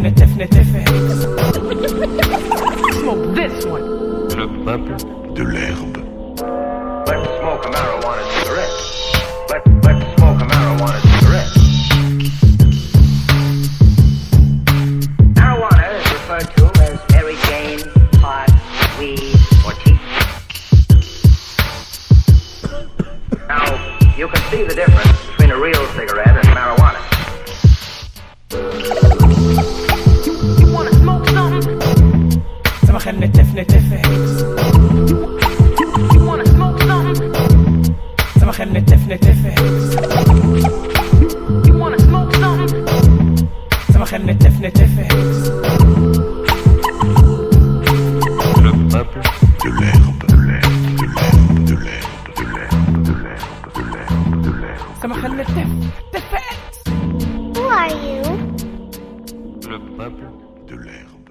Smoke this one. Le peuple de l'herbe. Let's smoke a marijuana cigarette. Let's smoke a marijuana cigarette. Marijuana is referred to as Mary Jane, pot, weed, or tea. Now, you can see the difference between a real cigarette and marijuana. You wanna smoke something? خلنا نتفق You wanna smoke something? خلنا نتفق You wanna smoke something? خلنا نتفق Le peuple de l'herbe, de l'herbe, de l'herbe, de l'herbe, de l'herbe, de l'herbe, de l'herbe, de l'herbe. خلنا نتفق Who are you? Le peuple de l'herbe.